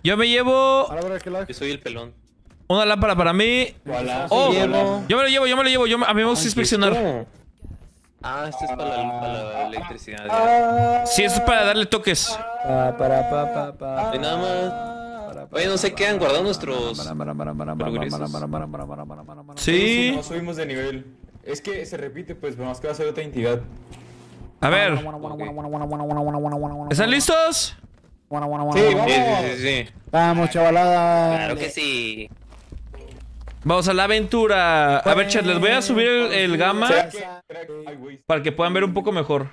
Yo me llevo Yo soy el pelón. una lámpara para mí. Oh, yo me lo llevo, a mí me gusta inspeccionar. Ah, este es para la electricidad. Sí, esto es para darle toques. Y nada más. Oye, no se quedan guardando nuestros progresos. Sí. No subimos de nivel. Es que se repite, pues, pero más que va a ser otra entidad. A ver. ¿Están listos? Sí, vamos. Sí. Vamos, chavalada. Claro que sí. Vamos a la aventura. A ver, chat, les voy a subir el gamma Ay, güey. para que puedan ver un poco mejor.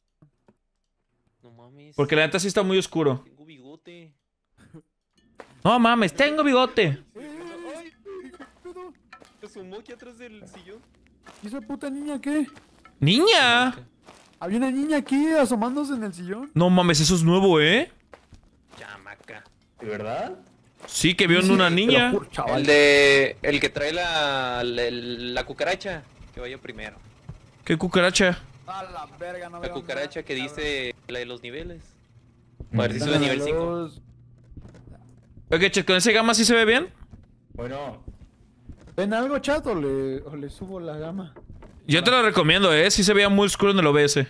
No mames. Porque la neta sí está muy oscuro. Tengo bigote. No mames, tengo bigote. Ay, se asomó aquí atrás del sillón. ¿Y esa puta niña qué? ¡Niña! Había una niña aquí asomándose en el sillón. No mames, eso es nuevo, ¿eh? Chamaca. ¿De verdad? Sí, que vio en una niña. El que trae la cucaracha. Que vaya primero. ¿Qué cucaracha? A la verga, no La veo cucaracha nada, que cabrón. dice la de los niveles. A ver si sube a nivel 5. Ok, chat, ¿con ese gamma sí se ve bien? Bueno. ¿Ven algo, chat, o le subo la gama? Yo te lo recomiendo, ¿eh? Sí se veía muy oscuro en el OBS.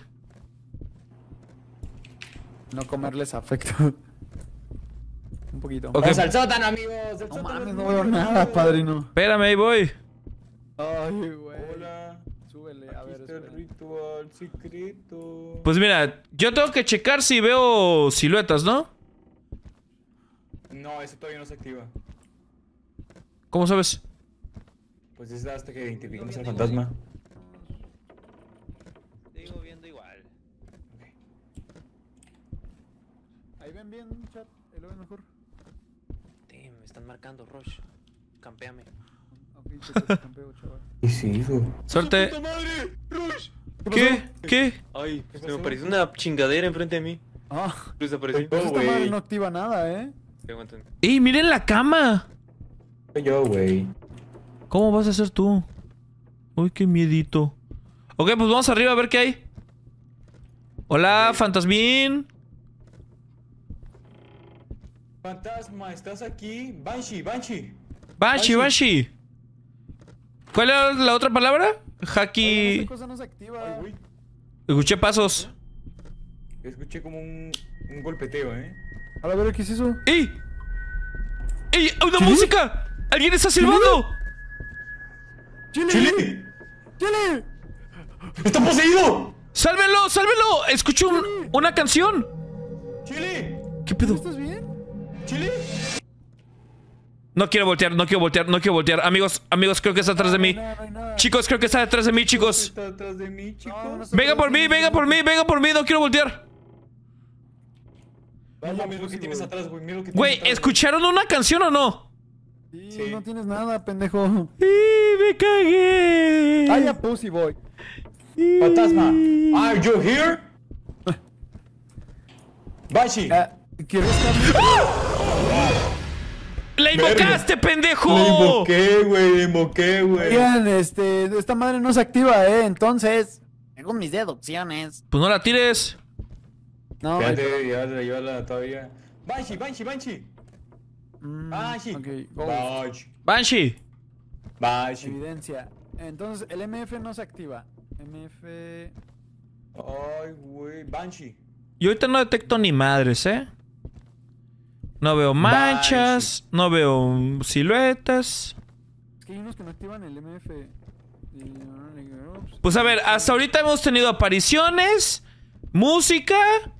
No comerles afecto. Un poquito. Ok. Vamos al sótano, amigos. El No sótano mames, es no muy veo divertido. nada, padrino. Espérame, ahí voy. Ay, güey. Hola. Súbele, a Aquí ver, está el espera. ritual secreto. Pues mira, yo tengo que checar si veo siluetas, ¿no? No, eso todavía no se activa. ¿Cómo sabes? Pues es hasta que identifiquemos al fantasma. Sigo viendo igual. Ahí ven bien, chat. Ahí lo ven mejor. Damn, me están marcando, Rush. Campeame. Ok, te campeo, chaval. ¿Qué se hizo? Suerte. ¡Puta madre! ¡Rush! ¿Qué? ¿Qué? Ay, ¿Qué se me pasó? apareció una chingadera enfrente de mí. Ah, Desapareció. pues esta güey. madre no activa nada, ¿eh? Sí, aguanten. ¡Ey, miren la cama! Soy yo, güey. ¿Cómo vas a hacer tú? Uy, qué miedito. Ok, pues vamos arriba a ver qué hay. Hola, fantasmín. Fantasma, ¿estás aquí? Banshee, Banshee. Banshee, Banshee. ¿Cuál era la otra palabra? Oye, Haki. esa cosa no se activa. Ay, güey. Escuché pasos. Escuché como un golpeteo, ¿eh? A ver, ¿qué es eso? ¡Ey! ¡Ey! ¡Una ¿Chile? música! ¡Alguien está silbando! ¡Chile! ¡Chile! ¡Chile! ¡Está poseído! ¡Sálvenlo! ¡Sálvenlo! Escucho una canción. ¡Chile! ¿Qué pedo? ¿Estás bien? ¡Chile! No quiero voltear, no quiero voltear, no quiero voltear. Amigos, creo que está atrás de mí. No hay nada. Chicos, creo que está detrás de mí, chicos. ¿Está detrás de mí, chicos? No, no está Venga atrás por de mí, venga por mí, venga por mí. No quiero voltear. No mames lo que tienes atrás, güey. Mira lo que tienes Güey, atrás. ¿escucharon una canción o no? Sí, Sí. no tienes nada, pendejo. ¡Y me cagué! ¡Ay, a Pussy Boy! Fantasma, ¿are you here? Banshee. ¿Quieres que ¡La invocaste, pendejo! Le invoqué, güey. Oigan, esta madre no se activa, entonces. Tengo mis deducciones. Pues no la tires. No, Espérate, llévala todavía. Banshee. Banshee. Ok, go. Banshee. Banshee. Evidencia. Entonces, el MF no se activa. MF. Ay, güey. Banshee. Yo ahorita no detecto ni madres, ¿eh? No veo manchas, no veo siluetas. Es que hay unos que no activan el MF. Pues a ver, hasta ahorita hemos tenido apariciones, música.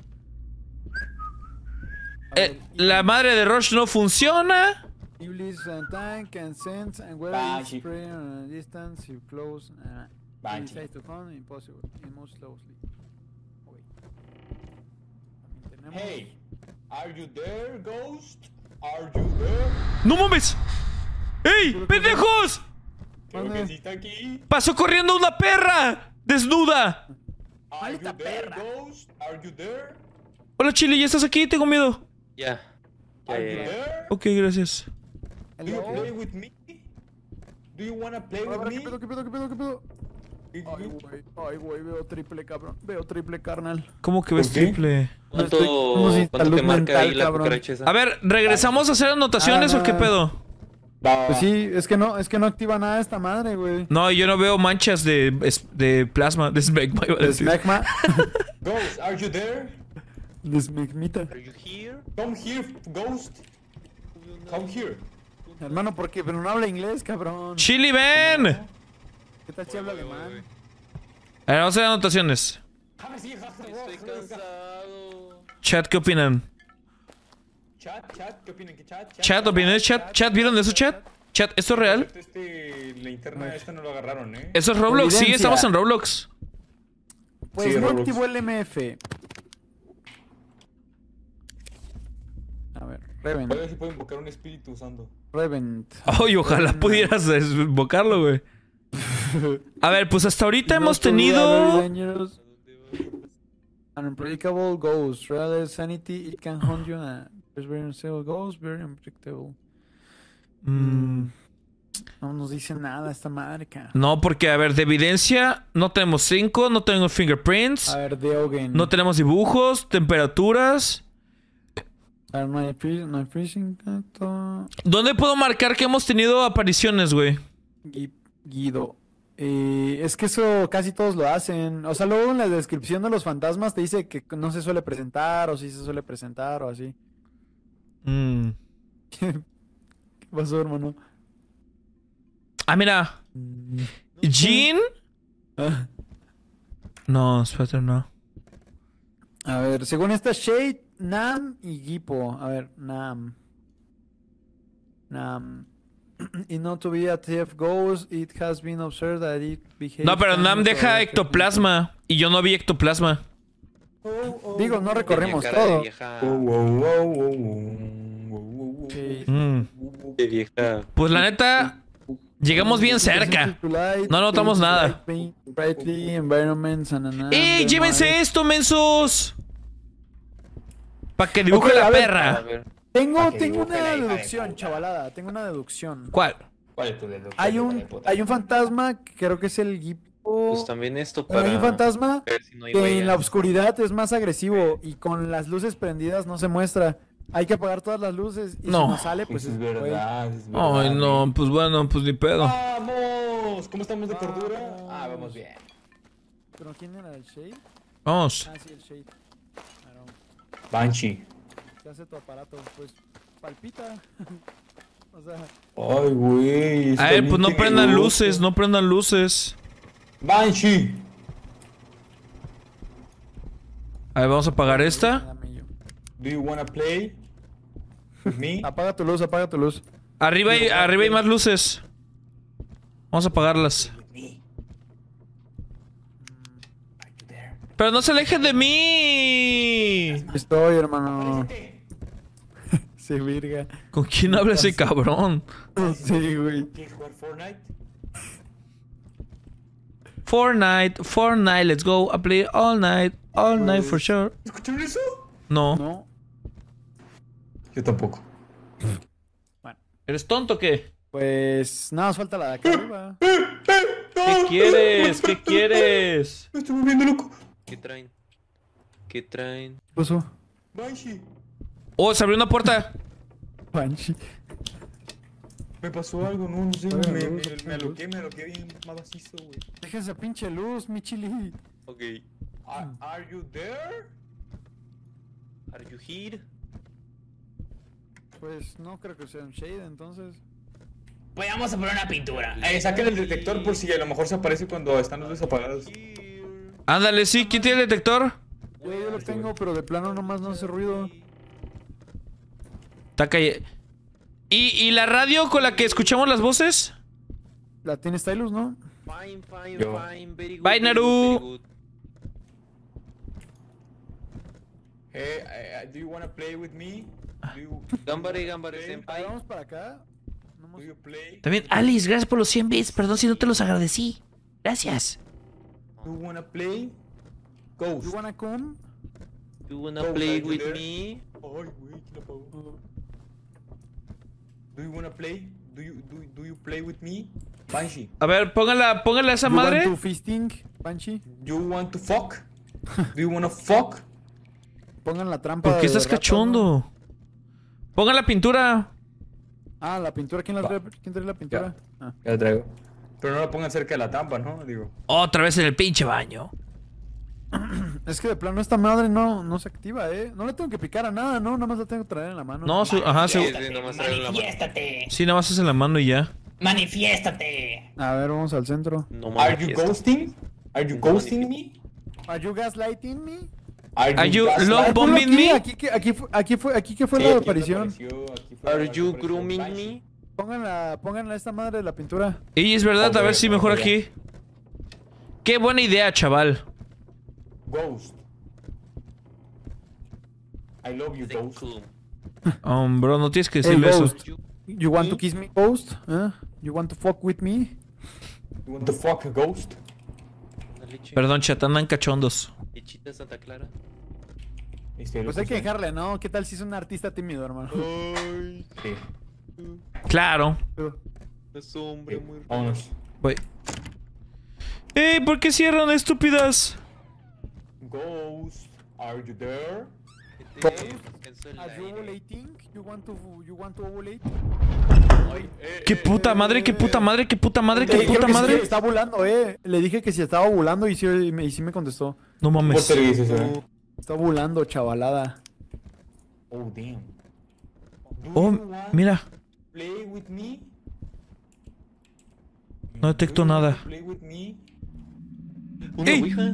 La madre de Rush no funciona. Iblis and time can sense and whether it's Banshee. spray on a distance, you close. Banshee. Decide to come, impossible. It moves slowly. Wait. También tenemos. Hey, are you there, ghost? Are you there? ¡No mames! ¡Ey! ¡Pendejos! Creo que sí está aquí. ¡Pasó corriendo una perra! ¡Desnuda! Are you there, ghost? Are you there? Hola, Chile, ¿ya estás aquí? Tengo miedo. Ya. Are you ya. there? Ok, gracias. Do you play with me? Do you wanna play with Ahora, ¿qué me? pedo, qué pedo, qué pedo, qué pedo? Ay, güey, veo triple, cabrón. Veo triple, carnal. ¿Cómo que ves ¿Por qué? triple? Como si ¿Cuánto te salud marca mental, ahí la cabrón. cucaracha esa? A ver, ¿regresamos a hacer anotaciones o qué pedo? Pues sí, es que no activa nada esta madre, güey. No, yo no veo manchas de plasma, de smegma. iba a decir. Desmegma. Ghost, are you there? Desmegmita. Are you here? Come here, Ghost. Come here. Hermano, ¿por qué? Pero no habla inglés, cabrón. Chili, ven. ¿Qué tal si habla alemán? A ver, vamos a hacer anotaciones. Estoy cansado. Chat, ¿qué opinan? Chat, ¿qué opinan? ¿Qué chat? Chat, ¿opiniones? Chat, ¿vieron eso, chat? Chat, ¿esto es real? La interna esta no lo agarraron, ¿Eso es Roblox? Sí, Evidencia. estamos en Roblox. Pues Sí, no Roblox. activó el MF. A ver, Revent. Voy a ver si puedo invocar un espíritu usando. Revent. Ay, ojalá pudieras invocarlo, güey. A ver, pues hasta ahorita hemos tenido... An unpredictable ghost. Rather sanity, it can haunt you. There's very unstable ghost, very unpredictable. No nos dice nada esta madre, cara. No, porque, a ver, de evidencia no tenemos 5, no tenemos fingerprints, A ver, Deogen. no tenemos dibujos, temperaturas. A ver, no hay freezing. Tanto. ¿Dónde puedo marcar que hemos tenido apariciones, güey? Guido. Es que eso casi todos lo hacen. O sea, luego en la descripción de los fantasmas te dice que no se suele presentar, o sí se suele presentar, o así. ¿Qué pasó, hermano? Ah, mira. Jean. Ah. No, espérate, no. A ver, según esta Shade, Nam y Gipo. A ver, Nam. Y not to be a TF ghost, it has been observed that it behaves... No, pero Nam kind of deja like- ectoplasma. Y yo no vi ectoplasma. Digo, no recorremos Tenía cara de todo. vieja. Sí. Mm. De vieja. Pues la neta, llegamos bien cerca. No notamos nada. ¡Ey, llévense esto, mensos! Para que dibuje Ok, la a ver. A perra. ver. Tengo Pa' que una dibuje la hija de deducción, puta. chavalada. Tengo una deducción. ¿Cuál? ¿Cuál es tu dedo? Hay un fantasma que creo que es el Gipo. Pues también esto Pero para hay un fantasma ver si no hay que en huellas. la oscuridad es más agresivo y con las luces prendidas no se muestra. Hay que apagar todas las luces y No. si no sale, pues Pues es güey. verdad, es verdad. Ay, no, pues bueno, pues ni pedo. ¡Vamos! ¿Cómo estamos de cordura? Ah, vamos bien. ¿Pero quién era el Shade? Vamos. Ah, sí, el Shade. Claro. Banshee. ¿Qué hace tu aparato? Pues palpita. O sea, Ay, güey. A ver, pues no prendan luces, no prendan luces. Banshee. A ver, vamos a apagar esta. dame yo. Do you wanna play with me? Apaga tu luz, apaga tu luz. Arriba hay más luces. Vamos a apagarlas. With me. Are you there? Pero no se alejen de mí. Estoy, hermano. Sí, virga. ¿Con quién habla ese cabrón? Sí, güey. ¿Quieres jugar Fortnite? Fortnite, let's go. I play all night for sure. ¿Escucharon eso? No. No. Yo tampoco. ¿Eres tonto o qué? Pues nada más falta la de acá arriba. ¿Qué quieres? ¿Qué quieres? Me estoy volviendo loco. ¿Qué traen? ¿Qué traen? ¿Qué pasó? Banshee. Oh, se abrió una puerta. Banshee. Me pasó algo, no sé. Apaga Me, la me, luz, me aloqué bien macizo, güey. Deja esa pinche luz, mi chili. Ok. Are you there? Are you here? Pues no creo que sea un Shade, entonces. Pues vamos a poner una pintura. Saquen el detector por si a lo mejor se aparece cuando están los luces apagadas. Ándale, sí, ¿quién tiene el detector? Yo lo tengo, pero de plano nomás no hace ruido. Está calle. ¿Y la radio con la que escuchamos las voces? La tiene Stylus, ¿no? Fine, fine, Yo. fine, very good. Bye, very Naru. good, very good. Do you wanna play with me? Gambare, Gambare, A ver, senpai. vamos para acá. No Do you play? También, Alice, gracias por los 100 bits. Perdón si no te los agradecí. Gracias. Do you wanna play? Ghost. You wanna come? You wanna Go, play are you with there? me? Ay, güey, ¿quién lo apagó? Do you wanna play? Do you play with me? Banshee. A ver, póngala a esa madre. You want to fisting, Banshee? You want to fuck? Do you wanna fuck? Pongan la trampa. ¿Por qué de estás rata, cachondo? Pongan la pintura. ¿no? Ah, la pintura. ¿Quién trae la pintura? Ah. Ya la traigo. Pero no la pongan cerca de la trampa, ¿no? Digo. Otra vez en el pinche baño. Es que de plano esta madre no se activa, No le tengo que picar a nada, ¿no? Nada más la tengo que traer en la mano. No, ajá, Sí, sí. sí, nomás trae la mano. Manifiéstate. Sí, nada más es en la mano y ya. Manifiéstate. A ver, vamos al centro. No Are you manifiesta. ghosting? Are you ghosting me? ¿Are you gaslighting me? Are you gaslighting? love bombing me? Aquí que fue Sí, la aquí aparición. apareció, aquí fue Are la you aparición grooming Banshee. me? Pónganla esta madre de la pintura. Y es verdad, a ver si mejor Ok, aquí. Qué buena idea, chaval. Ghost. I love you, Ghost. Bro, no tienes que Hey, decirle eso. Ghost. You want to kiss me, Ghost? You want to fuck with me? You want to fuck a ghost? Perdón, chat, andan cachondos. Lechita Santa Clara. Pues hay que dejarle, ¿no? ¿Qué tal si es un artista tímido, hermano? Ay, Sí. Claro. es hombre muy raro. Vámonos. Voy. ¡Ey! ¿Por qué cierran, estúpidas? Ghost, are you there? Are you ovulating? You want to ovulate? ¡Qué puta madre, qué puta madre, qué puta madre, qué Creo puta que madre! sí, está volando, Le dije que si estaba volando y sí me contestó. No ¿Por mames. servicios, Está volando, chavalada. Oh, damn. Do Oh, you want mira. to play with me? No detecto Do you want nada. to play with me? ¿Una ¡Ey! ouija?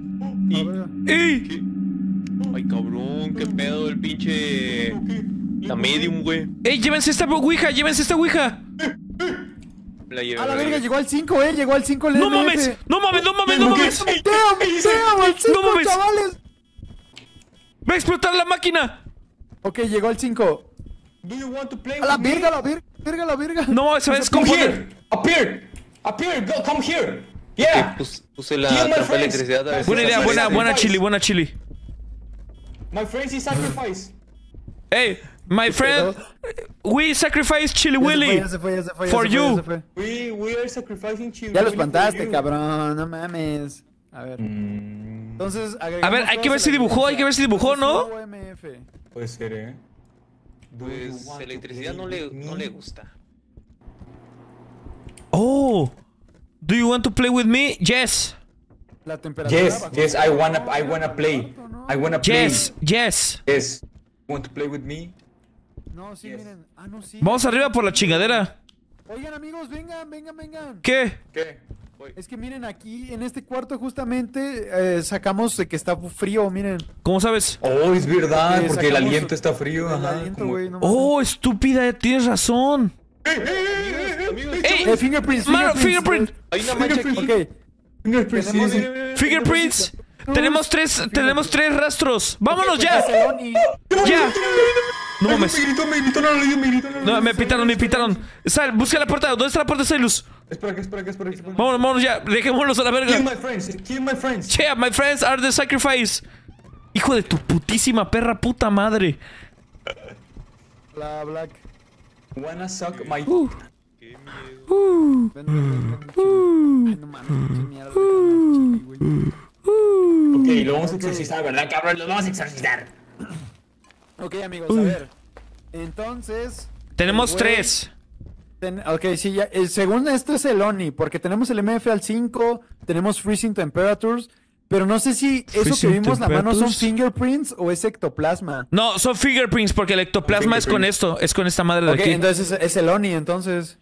¡Ey! Ay, cabrón, qué pedo el pinche... La medium, güey. ¡Ey! ¡Llévense esta ouija! ¡Llévense esta ouija! La llevé. A la verga, llegó al 5, llegó al 5 el ¡No MF. mames! ¡No mames! ¡No mames! ¡No mames! ¡Damn, al 5, No mames. chavales! ¡Va a explotar la máquina! Ok, llegó al 5. Do you want to play A la with me? verga, la verga. No, se va a Come descomponer. here! Appear! Appear! Go, come here! Yeah! Puse la Kill my trampa de friends. electricidad a ver si Buena se idea, aparece. buena chili, buena chili. My friends is sacrifice! Hey, my friend, we sacrifice Chili Willy Ya se fue. for you. We are sacrificing children. Ya lo espantaste, cabrón, no mames. A ver. Entonces, A ver, hay que ver si dibujó, ¿no? Puede ser, Pues electricidad no le gusta. Oh, do you want to play with me? Yes, La temperatura. Yes, bajó. yes, I wanna play. I wanna play. yes, yes. Yes. Want to play with me? No, sí, miren. Ah, no, sí. Vamos arriba por la chingadera. Oigan, amigos, vengan. ¿Qué? ¿Qué? Es que miren, aquí en este cuarto justamente sacamos de que está frío, miren. ¿Cómo sabes? Oh, es verdad, porque el Sacamos aliento está frío. El Ajá, aliento, como- güey, no mames. Oh, estúpida, tienes razón. Amigos, ¡Ey! Fingerprints, Mano, fingerprint. hay una mancha aquí. Ok. Fingerprints, sí, Tenemos- sí. Fingerprints. Tenemos tres rastros. ¡Vámonos ya! ¡Ya! No mames. Me gritó, No, me pitaron. Sal, busca la puerta. ¿Dónde está la puerta, Sailus? Espera. Vámonos ya. Dejémoslos a la verga. Kill my friends. Yeah, my friends are the sacrifice. Hijo de tu putísima perra puta madre. La Black. Wanna suck my... Ven, Ay, no mames, qué mierda. Chile, güey. Ok, lo vamos a exorcizar, ¿verdad, cabrón? Lo vamos a exorcizar. Ok, amigos, a ver. Entonces. Tenemos el güey- tres. Ok, sí, ya. Según esto es el ONI, porque tenemos el MF al 5, tenemos Freezing Temperatures, pero no sé si eso que Freezing vimos la mano son temperatures. fingerprints o es ectoplasma. No, son fingerprints porque el ectoplasma es con esto. Es con esta madre de Ok, aquí. entonces es el ONI, entonces.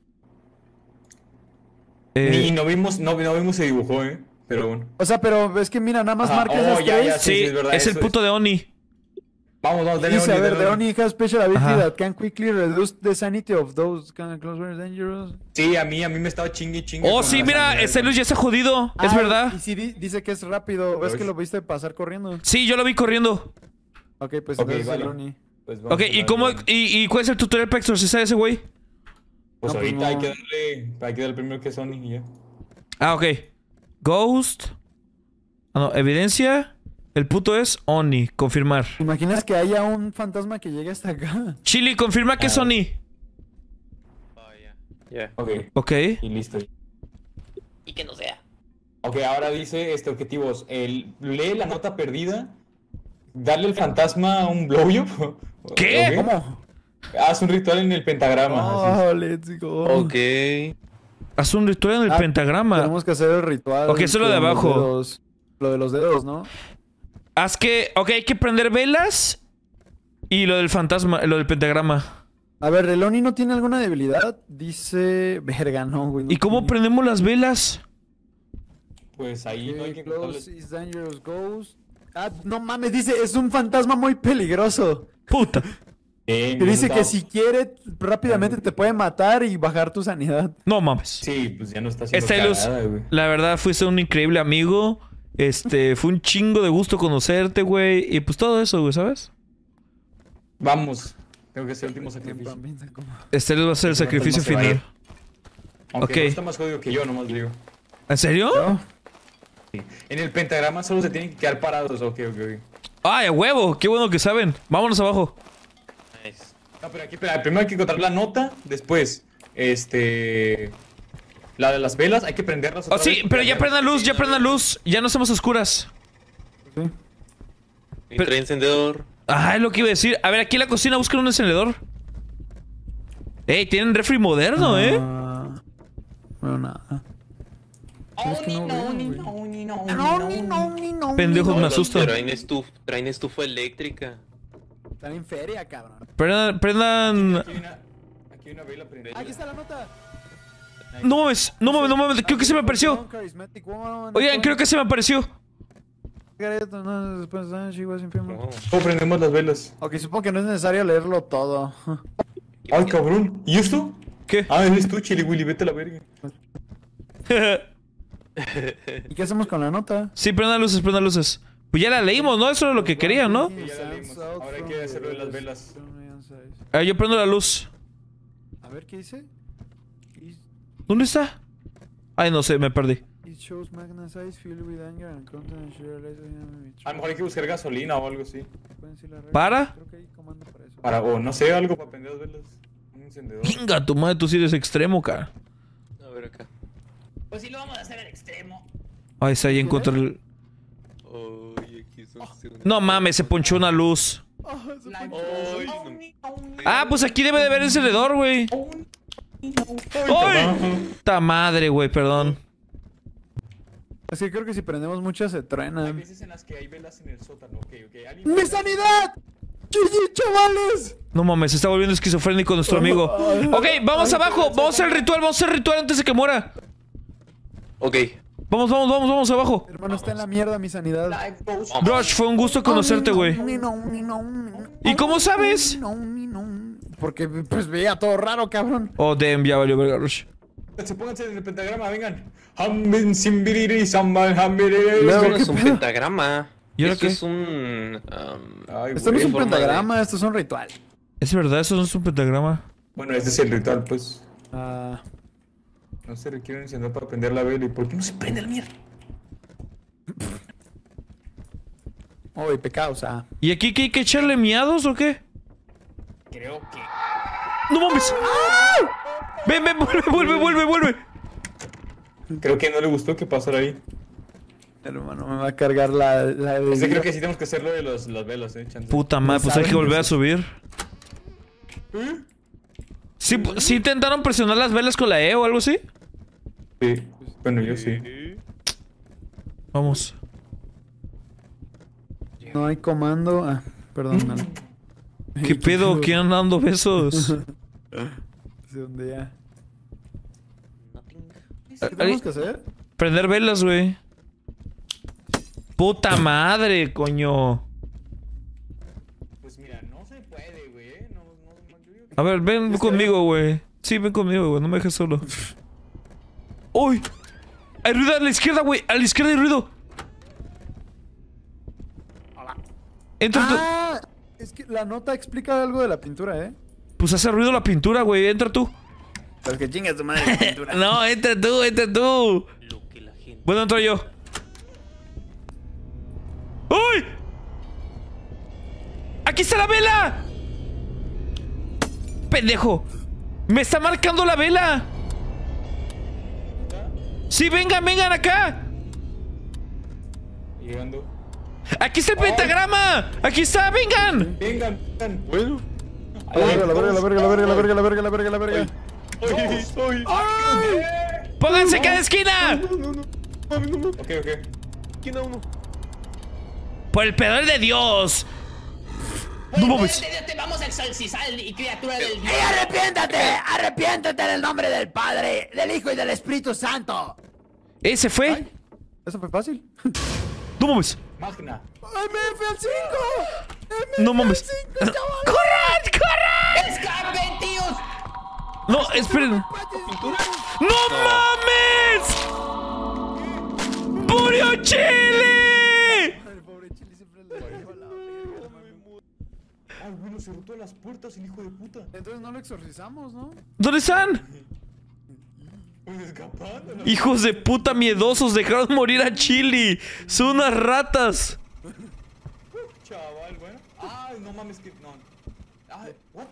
Ni no vimos se dibujó, pero bueno. O sea, pero es que mira, nada más Ajá, marca oh, esas ya, tres. ya, Sí, es verdad, es el eso puto de Oni. Vamos, dale, Dice, a Oni, ver, dale, the Oni. ONI has special ability Ajá. that can quickly reduce the sanity of those kind of close very dangerous. Sí, a mí me estaba chingue. Oh, con sí, la mira, sangre. ese luz ya está jodido. Es Ah, verdad. Y sí, dice que es rápido. ¿Ves que lo viste pasar corriendo? Sí, yo lo vi corriendo. Ok, pues Ok, entonces vale. el ONI. Pues vamos Ok, a ¿y darle, cómo? vale. ¿Y cuál es el tutorial para exorcizar a ese güey? Pues No, pues ahorita hay no. que darle primero que Sony y ya. Ah, ok. Ghost. Ah, no, evidencia. El puto es Oni. Confirmar. ¿Te imaginas que haya un fantasma que llegue hasta acá? Chili, confirma que es Oni. Vaya. Ya. Ok, Ok. y listo. Y que no sea. Ok, ahora dice objetivos. Lee la nota perdida. Darle al fantasma un blowjob. ¿Qué? Ok. ¿Cómo? Haz un ritual en el pentagrama. así. Oh, let's go. Ok. Haz un ritual en el Ah, pentagrama. Tenemos que hacer el ritual. Ok, eso es lo de con los abajo. dedos. Lo de los dedos, ¿no? Haz que... Ok, hay que prender velas. Y lo del fantasma, lo del pentagrama. A ver, ¿el Oni no tiene alguna debilidad? Dice... Verga, no, güey. no ¿Y cómo tiene. prendemos las velas? Pues ahí no hay que encontrarle. Close is dangerous ghost. Ah, no mames, dice, es un fantasma muy peligroso. Puta. Que dice que si quiere, rápidamente te puede matar y bajar tu sanidad. No mames. Sí, pues ya no está haciendo Estelus, cagada, güey. la verdad fuiste un increíble amigo. Fue un chingo de gusto conocerte, güey. Y pues todo eso, güey, ¿sabes? Vamos. Tengo que hacer el último sacrificio. Estelus va a ser el sacrificio se va a ir. final. Aunque Ok. no está más jodido que yo, nomás digo. ¿En serio? Sí. En el pentagrama solo se tienen que quedar parados. Ok. ¡Ay, a huevo! ¡Qué bueno que saben! Vámonos abajo. Nice. No, pero aquí, espera, primero hay que encontrar la nota. Después, la de las velas, hay que prenderlas. Oh, otra sí, vez. pero ya prendan luz, ya prendan luz. Ya no estamos a oscuras. Y trae encendedor. Ah, es lo que iba a decir. A ver, aquí en la cocina buscan un encendedor. Ey, tienen refri moderno, ¿eh? Bueno, nada. Pendejos, me No, asustan. traen estufa eléctrica. Están en feria, cabrón. Prendan... Aquí hay una vela prendida. Aquí está la nota. No mames, no mames, no mames. Creo que se me apareció. Oigan, creo que se me apareció. No. ¿Cómo prendemos las velas? Ok, supongo que no es necesario leerlo todo. Ay, cabrón. ¿Y esto? ¿Qué? Ah, eres tú, Chili Willy, vete a la verga. ¿Y qué hacemos con la nota? Sí, prendan luces, prendan luces. Pues ya la leímos, ¿no? Eso era lo que querían, ¿no? Sí, ya la leímos. Ahora hay que hacerlo de las velas. Ah, yo prendo la luz. A ver, ¿qué dice? ¿Dónde está? Ay, no sé, me perdí. It shows magna size filled with anger and content share A lo mejor hay que buscar gasolina o algo así. ¿Para? Creo que hay comando para eso. O no sé, algo para prender las velas. Un encendedor. Venga, tu madre, tú sí eres extremo, cara. A ver acá. Pues sí lo vamos a hacer al extremo. Ay, se ahí encontré el... Ay, aquí son... No mames, se ponchó una luz. Ah, pues aquí debe de haber encendedor, güey. ¡Ay! ¡Ta madre, güey! Perdón. Es que creo que si prendemos muchas se Hay truenan. veces en las que hay velas en el sótano. Ok. ¿Alguien- ¡Mi sanidad! ¡GG, chavales! No mames, se está volviendo esquizofrénico nuestro amigo. Ok, vamos abajo. Vamos a hacer el ritual, vamos a hacer el ritual antes de que muera. Ok. Vamos abajo. Hermano, está en la mierda mi sanidad. Rush, fue un gusto conocerte, güey. ¿Y cómo sabes? Porque pues veía todo raro, cabrón. Oh, damn, ya valió verga, Rush. Pónganse en el pentagrama, vengan. Hambin, simbiriri, samban, hambiriri. Luego, Eso no ¿qué es un pedo? pentagrama. ¿Y ahora Eso qué? es un... Ay, Esto no güey. es un forma de- pentagrama, esto es un ritual. Es verdad, eso no es un pentagrama. Bueno, este es el ritual, pues. Ah, No se requiere un encendedor para prender la vela. ¿Y por qué no se prende la mierda? uy, pecado, o sea. ¿Y aquí qué hay que echarle miados o qué? Creo que... ¡No mames! Ven, vuelve. Creo que no le gustó que pasara ahí. Hermano, me va a cargar la de... Creo que sí tenemos que hacerlo de las velas, chance. Puta madre, pues hay que volver a subir. ¿Eh? ¿Sí intentaron presionar las velas con la E o algo así? Sí. Bueno, yo sí. Vamos. No hay comando. Ah, perdón. mal. ¿Qué pedo? ¿Quién anda dando besos? ¿De dónde ya? ¿Qué Ahí- tenemos que hacer? Prender velas, güey. Puta madre, coño. Pues mira, no se puede, güey. No, yo digo que... A ver, ven conmigo, güey. Sí, ven conmigo, güey. No me dejes solo. ¡Uy! Hay ruido a la izquierda, güey. A la izquierda hay ruido. Entra tú. Ah, es que la nota explica algo de la pintura, ¿eh? Pues hace ruido la pintura, güey. Entra tú. Pero que chingas tu madre la pintura. No, entra tú. Lo que la gente... Bueno, entro yo. ¡Uy! ¡Aquí está la vela! ¡Pendejo! ¡Me está marcando la vela! Sí, vengan, vengan acá. Llegando. Aquí está el pentagrama. Aquí está, vengan. Vengan, vengan. Bueno. A la verga, La verga, la verga, la verga, la verga, la verga, la verga, la verga. Pónganse en cada esquina. Ok, ok. ¿Quién a uno? Por el poder de Dios. No mames. Te vamos a exorcizar y criatura del ¡Y arrepiéntate! ¡Arrepiéntate en el nombre del Padre, del Hijo y del Espíritu Santo! ¿Se fue? Eso fue fácil. No mames. Magna. ¡Ay, me fui al 5! No mames. ¡Corran! ¡Corran! ¡Escapen, tíos! No, esperen. ¡No mames! ¡Murió Chile! Ay, bueno, cerró todas las puertas, el hijo de puta. Entonces no lo exorcizamos, ¿no? ¿Dónde están? Pues escapando. ¿No? Hijos de puta miedosos, dejaron morir a Chili. Son unas ratas. Chaval, bueno. Ay, no mames que... No. Ay, what?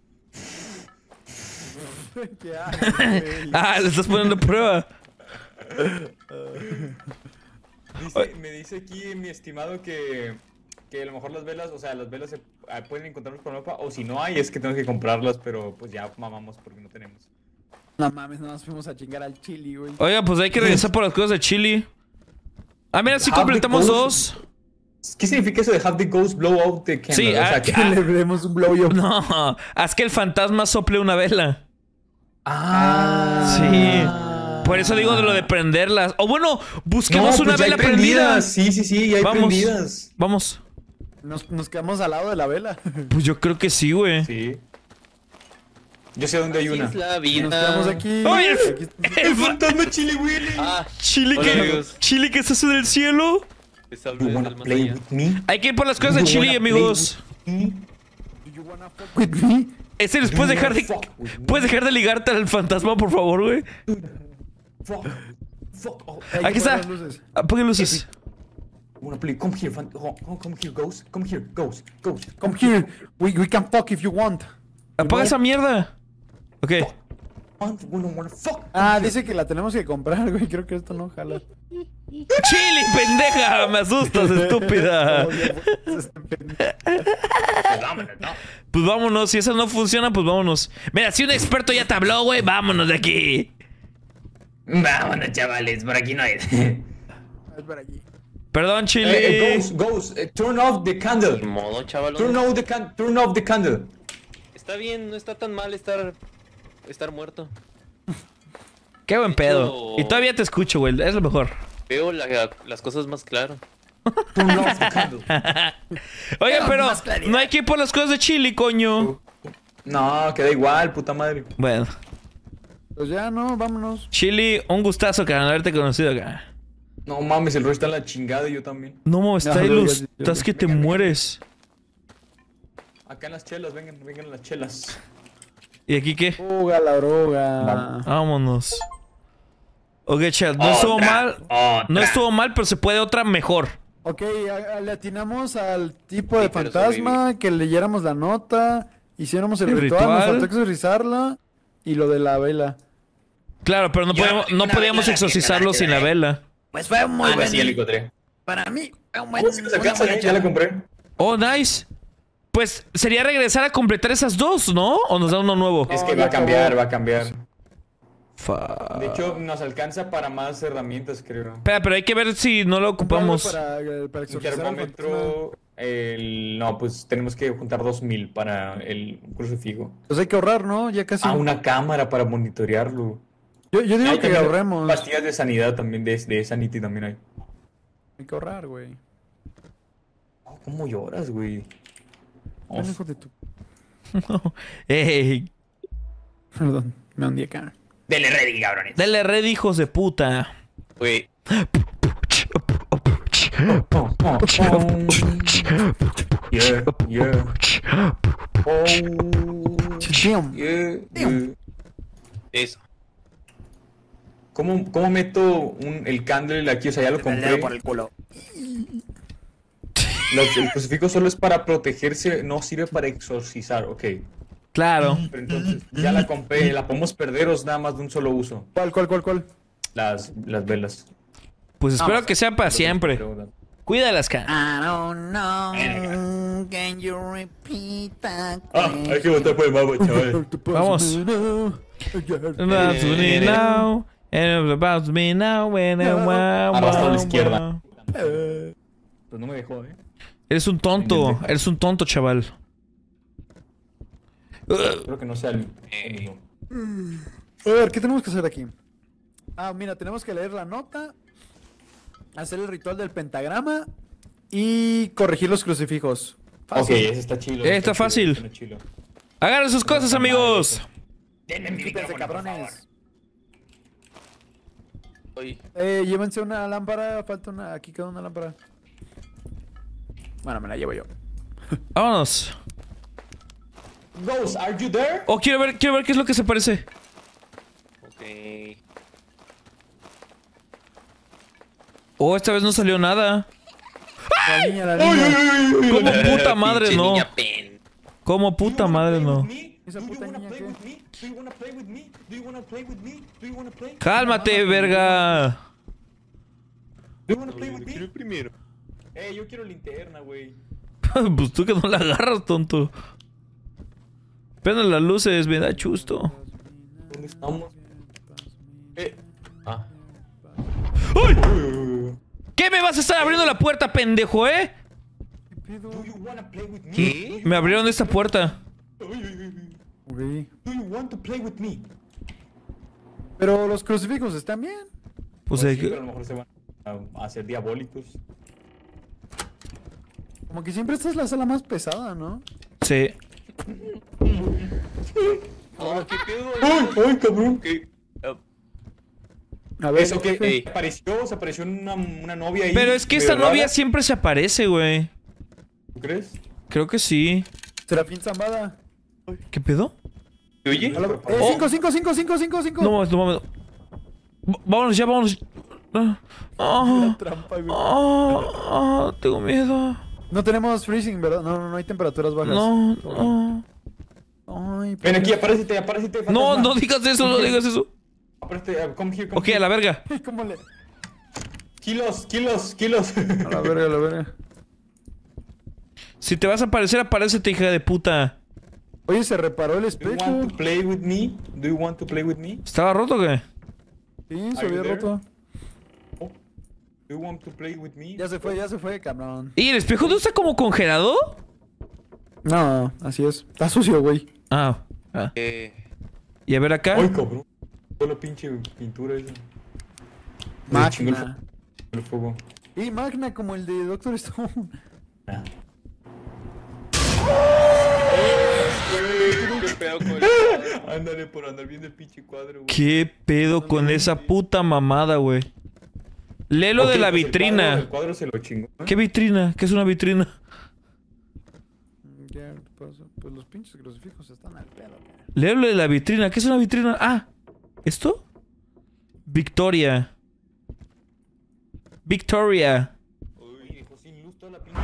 ¿Qué haces, güey? Ah, le estás poniendo a prueba. Me dice aquí mi estimado que a lo mejor las velas, o sea, las velas se pueden encontrarlos por mapa, o si no hay, es que tenemos que comprarlas, pero pues ya mamamos porque no tenemos. No mames, nada más fuimos a chingar al chili, güey. Oiga, pues hay que regresar por las cosas de Chili. Ah, mira, sí Have the completamos ghost. 2. ¿Qué significa eso de have the ghost blow out the candle? Sí, o sea, que- Que le demos un blow yo. No, haz que el fantasma sople una vela. Ah. Sí. Por eso digo de lo de prenderlas. O bueno, busquemos No, una pues ya hay vela prendida. Sí, sí, sí, ya hay Vamos. prendidas. Vamos. Nos quedamos al lado de la vela. Pues yo creo que sí, güey. Sí. Yo sé dónde hay Así una. es la Nos vida. quedamos aquí. ¡Oye! Aquí está- El fantasma Chili Willy! Ah, Chili Hola, que... amigos. Chili que estás en el cielo. les hablo You desde wanna el más play allá. with me? Hay que ir por las cosas de You Chili, wanna amigos. play with me? Do you wanna fuck with me? Ese les puedes You dejar de... wanna fuck with me? ¿Puedes dejar de ligarte al fantasma, por favor, güey? Fuck. Fuck. Oh, Hay que Aquí está. poner las luces. Apague luces. wanna play? Come here, come here, ghost. Come here, ghost. Ghost. Come here. We can fuck if you want. Apaga esa mierda. Ok. We don't wanna fuck. Ah, dice que la tenemos que comprar, güey. Creo que esto no jala. Chili, pendeja. Me asustas, estúpida. Vámonos, no. Pues vámonos. Si esa no funciona, pues vámonos. Mira, si un experto ya te habló, güey, vámonos de aquí. Vámonos, chavales, por aquí no hay. Es por aquí. Perdón, Chili. Ghost, turn off the candle. Ni modo, chaval. Turn off the candle. Está bien, no está tan mal estar muerto. Qué buen pedo. hecho- Y todavía te escucho, güey. Es lo mejor. Veo las cosas más claro. Turn off the candle. Oye, pero más claridad. no hay que ir por las cosas de Chili, coño. No, queda igual, puta madre. Bueno. Pues ya, no, vámonos. Chili, un gustazo, carnal, haberte conocido acá. No mames, el Roy está en la chingada y yo también. No, está No, ahí no luz. digas, Estás que te mueres. Acá en las chelas, vengan las chelas. ¿Y aquí qué? Droga, la droga. Vamos. Vámonos. Ok, chat, no estuvo mal. No estuvo mal, pero se puede otra mejor. Ok, le atinamos al tipo de Sí, pero fantasma, que leyéramos la nota, hiciéramos el ¿El ritual, nos ritual? faltó exorcizarla y lo de la vela. Claro, pero no podíamos exorcizarlo sin la vela. Pues fue un muy Ah, buen... sí, ya la encontré. Para mí, fue un buen... ¿Cómo se nos una alcanza? buena Ya la charla. compré. Oh, nice. Pues sería regresar a completar esas dos, ¿no? ¿O nos da uno nuevo? Es que ya va a cambiar, acabó. va a cambiar. Fa- De hecho, nos alcanza para más herramientas, creo. Espera, pero hay que ver si no lo ocupamos. Para Un exorcizar al fantasma. termómetro. No, pues tenemos que juntar 2000 para el crucifijo. Pues hay que ahorrar, ¿no? Ya casi. Ah, una cámara para monitorearlo. Yo digo Hay que también ahorremos. pastillas de sanidad también, de Sanity también hay. Hay que ahorrar, güey. Oh, ¿cómo lloras, güey? Oh, Ven, hijo de tu... Ey, Perdón, me hundí acá. Dele ready, cabrones. dale red, hijos de puta. Güey, yeah, yeah. Oh, Damn. yeah, yeah. eso. ¿Cómo meto el candle aquí? O sea, ya lo El compré. dedo por el culo. El crucifijo solo es para protegerse, no sirve para exorcizar, ok. Claro. Pero entonces, ya la compré, ¿la podemos perder o es nada más de un solo uso? ¿Cuál? las velas. Pues espero que sea para siempre. Pero- Cuídalas, cara. I don't know. Can you repeat that? hay que votar por el mago, chaval. Vamos. About to me now, and about me now, when I want. Arrastra a la izquierda. Pues no me dejó, Eres un tonto, chaval. Espero que no sea el mismo. A ver, ¿qué tenemos que hacer aquí? Ah, mira, tenemos que leer la nota, hacer el ritual del pentagrama y corregir los crucifijos. Ok, Fácil. ese está chilo. Está fácil. Está chilo. Hagan sus cosas, amigos. Denme mi Quítense, micrófono, por favor. cabrones. Oye, Llévense una lámpara, falta una, aquí queda una lámpara. Bueno, me la llevo yo. Vámonos. Ghost, are you there? Oh, quiero ver qué es lo que se parece. ok. Oh, esta vez no salió nada. La niña. ¿Cómo puta madre Pinche no? niña pen. ¿Cómo puta madre no? Esa puta niña que... Cálmate, verga. Quiero primero. Yo quiero linterna, güey. Pues tú que no la agarras, tonto. Prende las luces, me da chusto. ¿Dónde estamos? Ah. ¡Uy! ¿Qué me vas a estar abriendo la puerta, pendejo, eh? Do you wanna play with me? ¿Qué? Me abrieron esta puerta. Ok. Do you want to play with me? Pero los crucifijos están bien. Pues Sí, pero a lo mejor se van a hacer diabólicos. Como que siempre esta es la sala más pesada, ¿no? sí. Oh, ¿qué pedo? ¡Ay, cabrón! A ver, Eso que Ey. se apareció una novia ahí. Pero es que esta medio novia rara. siempre se aparece, güey. ¿Tú crees? Creo que sí. Serafín Zambada. ¿Qué pedo? ¿Te oye? Oh. 5. No mames, no mames. Vámonos ya, vámonos. Trampa, güey. Tengo miedo. No tenemos freezing, ¿verdad? No hay temperaturas bajas. No. Ay, Ven aquí, ¿por apárate. No, fantasma. no digas eso, no digas eso. Apárate, come here, Ok, a la verga. qué? ¿Cómo le...? Kilos. A la verga. Si te vas a aparecer, aparécete, hija de puta. Oye, se reparó el Do you espejo. want to play with me? Do you want to play with me? ¿Estaba roto o qué? Sí, se Are you había there? roto. Do you want to play with me? Ya se fue, cabrón. ¿Y el espejo no está como congelado? No, así es. Está sucio, güey. Ah. Y a ver acá. Ay, cabrón. Toda la pinche pintura esa. Máquina. El fuego. Y Magna como el de Doctor Stone. Ah. ¿Qué pedo con Ándale por andar viendo el pinche cuadro, güey. ¿Qué pedo con esa puta mamada, güey? Léelo Ok, de la pues vitrina. El cuadro se lo chingó. ¿Qué vitrina? ¿Qué es una vitrina? Ya, pues los pinches crucifijos están al pedo, güey. Léelo de la vitrina. ¿Qué es una vitrina? Ah, ¿esto? Victoria. Victoria. Oye, pues sin luz toda la pinche.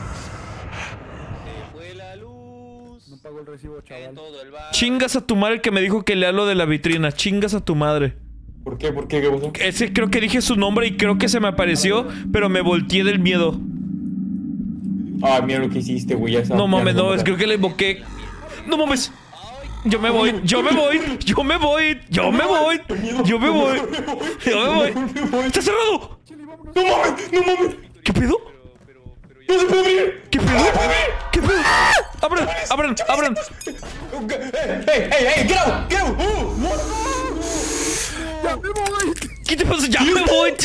Se fue la luz. No pagó el recibo, En chaval. todo el bar. Chingas a tu madre que me dijo que lea lo de la vitrina. Chingas a tu madre. ¿Por qué? ¿Qué pasó? Ese creo que dije su nombre y creo que se me apareció, pero me volteé del miedo. Ah, mira lo que hiciste, güey. No mames, no, creo que le invoqué. No mames. Yo me voy. ¡Está cerrado! No mames. ¿Qué pedo? No se puede abrir. ¿Qué pedo? ¡Abran! Hey, get out. ¡Ya me voy! ¿Qué te pasa? Ya me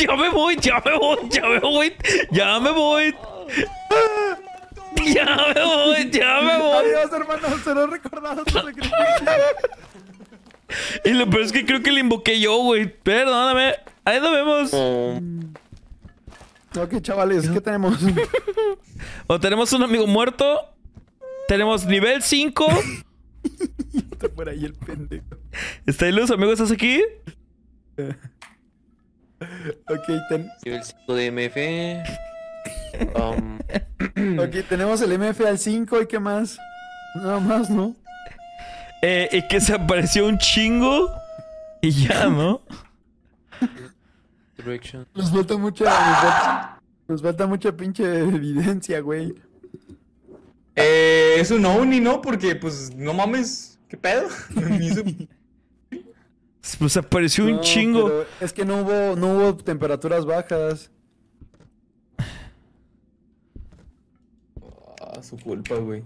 voy. Adiós, hermano. Será recordado tu sacrificio. Y lo peor es que creo que le invoqué yo, güey. Perdóname. Ahí nos vemos. Ok, chavales, ¿qué tenemos? O tenemos un amigo muerto. Tenemos nivel 5. Está por ahí el pendejo. ¿Está ahí los amigos? ¿Estás aquí? Ok, Nivel 5 de MF. ok, tenemos el MF al 5 y qué más. Nada más, ¿no? Y que se apareció un chingo. Y ya, ¿no? Direction. Nos falta mucha pinche evidencia, güey. Es un Oni, ¿no? Porque, pues, no mames. ¿Qué pedo? Ni hizo- Pues apareció un No, chingo. pero es que no hubo temperaturas bajas. Su culpa, güey.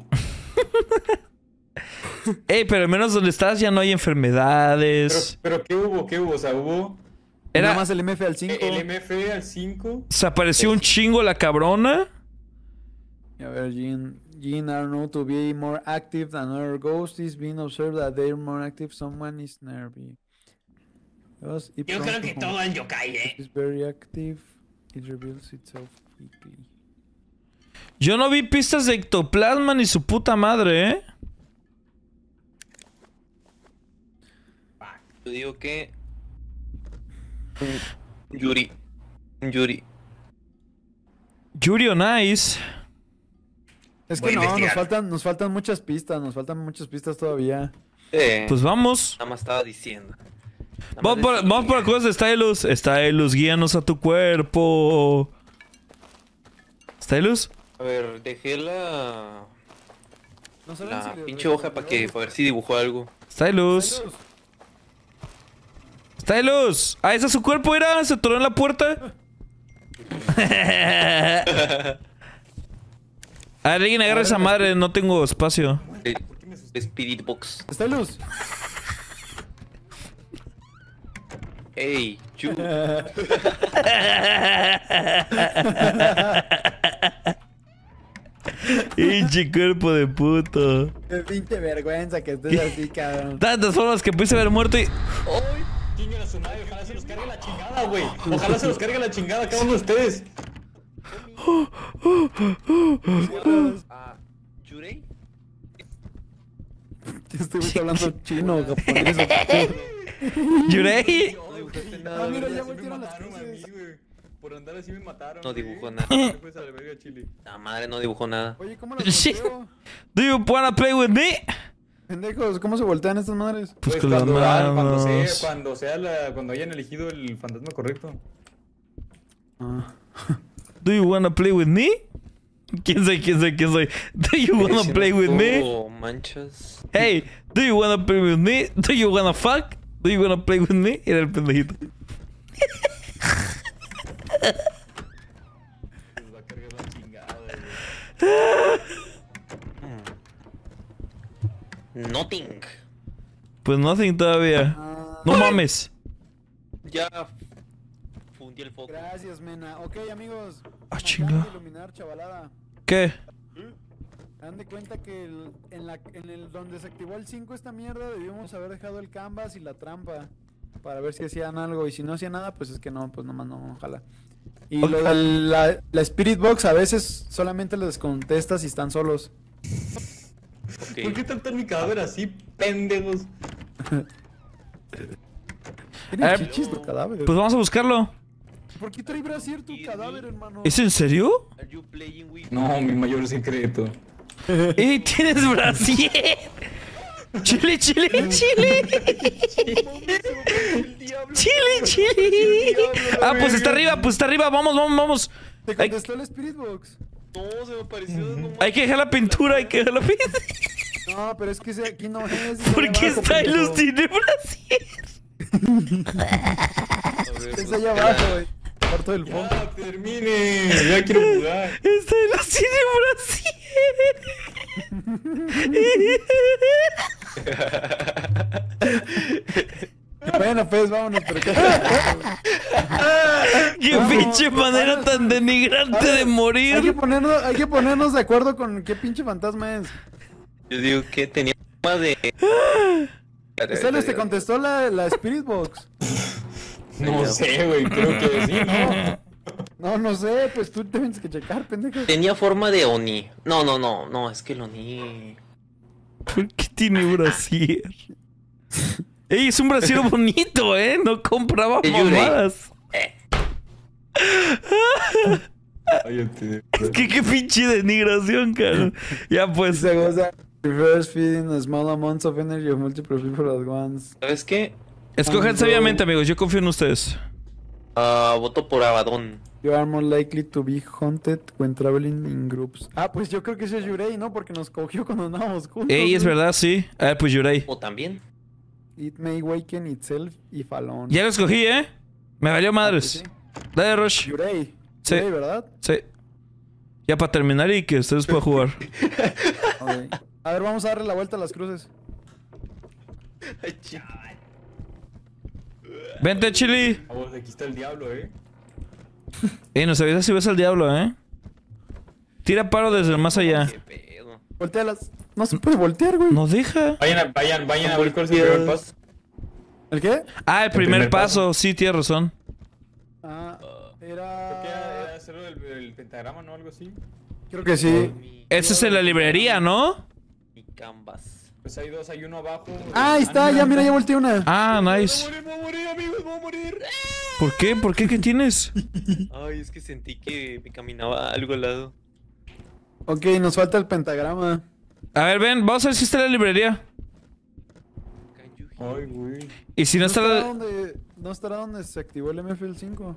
Ey, pero al menos donde estás ya no hay enfermedades. Pero ¿qué hubo? ¿Qué hubo? O sea, hubo Nada más el MF al 5. el MF al 5. Se apareció un chingo la cabrona. A ver, Gene are known to be more active than other ghosts. It's been observed that they're more active. Someone is nervy. Yo creo que todo el yokai, It's very active. It reveals itself quickly. Yo no vi pistas de ectoplasma ni su puta madre, ¿eh? Yo digo que... Yuri. Yuri. Yuri on Ice. Es Voy que a no, investigar. nos faltan muchas pistas todavía. Pues vamos. Nada más estaba diciendo. Vamos por las cosas de Stylus. Stylus, guíanos a tu cuerpo. ¿Stylus? A ver, dejé la No saben si le- pinche hoja para ver si dibujó algo. Stylus. Stylus. Ah, ese es su cuerpo, era. Se atoró en la puerta. A ver, alguien agarra esa madre. No tengo espacio. Spirit Box. ¿Está luz? Ey, Chu. Pinche cuerpo de puto. Qué pinche vergüenza que estés así, cabrón. Tantas formas que pudiste haber muerto y... Chingan a su madre, ojalá se los cargue la chingada, güey. Ojalá se los cargue la chingada a cada uno de ustedes. ¿Yurei? Este güey está hablando chino, japonés. ¿Yurei? No dibujaste Ah, nada. mira, ¿verdad? ya Así me voltearon las mataron a mí, cruces. güey. Por andar así me mataron. No güey. dibujó nada. Te fuiste a la verga, Chile. La madre no dibujó nada. Oye, ¿cómo las Sí. volteo? Do you wanna play with me? Pendejos, ¿cómo se voltean estas madres? Pues Pues con las manos. cuando hayan elegido el fantasma correcto. Do you wanna play with me? ¿Quién soy? Do you wanna play with me? Oh, manchas. Hey, do you wanna play with me? Do you wanna fuck? Do you wanna play with me? Era el pendejito. Les va a cargar la chingada, güey. Nothing. Pues nothing todavía. No mames. Ya fundí el foco. Gracias, Mena. Ok, amigos. Ah, me chinga. acaban de iluminar, chavalada. ¿Qué? Dan de cuenta que en el donde se activó el 5 esta mierda debíamos haber dejado el canvas y la trampa para ver si hacían algo, y si no hacía nada pues es que no, pues nomás no, ojalá. Y lo de la Spirit Box a veces solamente les contesta si están solos. Ok. ¿Por qué tratan mi cadáver así, pendejos? Tienen chichis tu cadáver. Pues vamos a buscarlo. ¿Por qué trae brasier tu cadáver, hermano? ¿Es en serio? Are you playing with No, mi mayor secreto. ¡Ey, tienes brasier! ¡Chile! Ah, pues está arriba. Vamos. Te contestó el Spirit Box. No, se me apareció nomás. Hay que dejar la pintura, No, pero es que ese aquí no es. ¿Por qué Stylus tiene brasier? Es allá abajo, güey. Cuarto del fondo. ¡Ya, termine! ¡Ya quiero jugar! Stylus tiene Bueno, pues vámonos, pero qué. ¡Qué pinche manera tan denigrante de Hay que morir! ponernos de acuerdo con qué pinche fantasma es. Yo digo que tenía forma de... Stylus te contestó la Spirit Box. No sé, güey, creo que sí, ¿no? No sé, pues tú tienes que checar, pendejo. Tenía forma de Oni. No, es que el Oni... ¿Por qué tiene brasier? ¡Ey, es un brasier bonito, eh! No compraba Te lloré. mamadas. Cállate. Es que qué pinche denigración, cara. Ya pues. Se goza. Reverse feeding a small amounts of energy of multiple people at once. ¿Sabes qué? Escojan sabiamente, amigos. Yo confío en ustedes. Voto por Abaddon. You are more likely to be haunted when traveling in groups. Ah, pues yo creo que ese es Yurei, ¿no? Porque nos cogió cuando andábamos juntos. Ey, es güey. verdad, sí. Pues Yurei. O también. It may waken itself if alone. Ya lo escogí, ¿eh? Me valió madres. Sí. Dale, Rush. Yurei. Sí. Yurei, ¿verdad? Sí. Ya para terminar y que ustedes puedan jugar. Ok. A ver, vamos a darle la vuelta a las cruces. Ay, chico. Vente, Chili. Vamos, aquí está el diablo, Nos avisas si ves al diablo, ¿eh? Tira paro desde el más allá. Qué pedo. Voltealas. No se puede voltear, güey. No deja. Vayan a ver cuál es el primer paso. ¿El qué? Ah, el primer paso. Sí, tienes razón. Ah, Creo que era hacerlo el pentagrama, ¿no? Algo así. creo que sí. Ese es en la librería, ¿no? Y canvas. Pues hay dos, hay uno abajo. Ah, ahí está, ya mira, ya volteé una. Ah, nice. Voy a morir, amigos, voy a morir. ¿Por qué? ¿Por qué? ¿Qué tienes? Ay, es que sentí que me caminaba algo al lado. Ok, nos falta el pentagrama. A ver, ven, vamos a ver si está en la librería. Ay, güey. Y si no está la... ¿No estará donde se activó el MFL5?